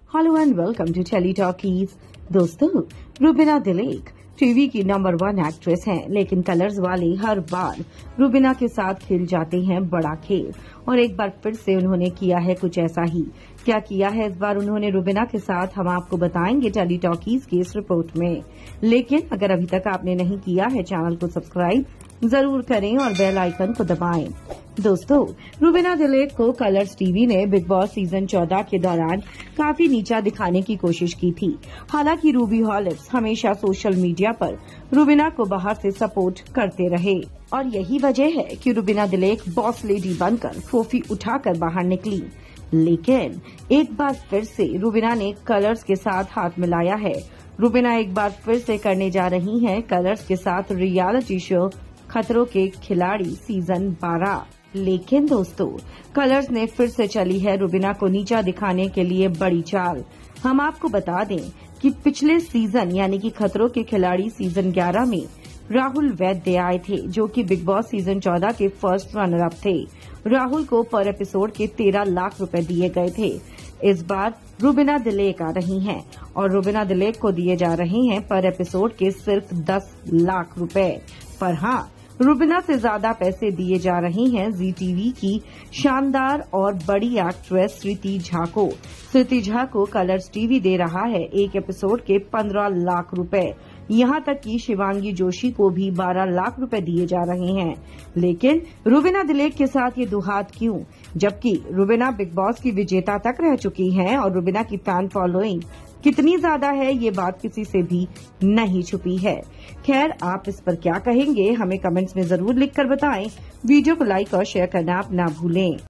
Hello and welcome to Tele Talkies. दोस्तों, Rubina Dilaik TV की number 1 actress हैं, लेकिन कलर्स वाले हर बार रुबीना के साथ खेल जाते हैं बड़ा खेल और एक बार फिर से उन्होंने किया है कुछ ऐसा ही। क्या किया है इस बार उन्होंने रुबीना के साथ, हम आपको बताएंगे टेली टॉकीज की इस रिपोर्ट में। लेकिन अगर अभी तक आपने नहीं किया है, चैनल को सब्सक्राइब जरूर करें और बेल आइकन को दबाएं। दोस्तों, रुबीना दिलेक को कलर्स टीवी ने बिग बॉस सीजन 14 के दौरान काफी नीचा दिखाने की कोशिश की थी। हालांकि रूबी हॉलिप्स हमेशा सोशल मीडिया पर रुबीना को बाहर से सपोर्ट करते रहे और यही वजह है कि रुबीना दिलेक बॉस लेडी बनकर ट्रॉफी उठाकर बाहर निकली। लेकिन एक बार फिर से रुबीना ने कलर्स के साथ हाथ मिलाया है। रुबीना एक बार फिर से करने जा रही हैं कलर्स के साथ रियलिटी शो खतरों के खिलाड़ी सीजन 12। लेकिन दोस्तों, कलर्स ने फिर से चली है रुबीना को नीचा दिखाने के लिए बड़ी चाल। हम आपको बता दें कि पिछले सीजन यानी कि खतरों के खिलाड़ी सीजन 11 में राहुल वैद्य आए थे, जो कि बिग बॉस सीजन 14 के फर्स्ट रनर अप थे। राहुल को पर एपिसोड के 13 लाख रुपए दिए गए थे। इस बार रुबीना दिलेक आ रही हैं और रुबीना दिलेक को दिए जा रहे हैं पर एपिसोड के सिर्फ 10 लाख रुपए। पर हाँ, रुबीना से ज्यादा पैसे दिए जा रहे हैं जी टीवी की शानदार और बड़ी एक्ट्रेस श्रुति झा को। श्रुति झा को कलर्स टीवी दे रहा है एक एपिसोड के 15 लाख रुपए। यहाँ तक कि शिवांगी जोशी को भी 12 लाख रुपए दिए जा रहे हैं। लेकिन रुबीना दिलेक के साथ ये दुहात क्यों, जबकि रुबीना बिग बॉस की विजेता तक रह चुकी हैं और रुबीना की फैन फॉलोइंग कितनी ज्यादा है, ये बात किसी से भी नहीं छुपी है। खैर, आप इस पर क्या कहेंगे, हमें कमेंट्स में जरूर लिखकर बताएं। वीडियो को लाइक और शेयर करना आप ना भूलें।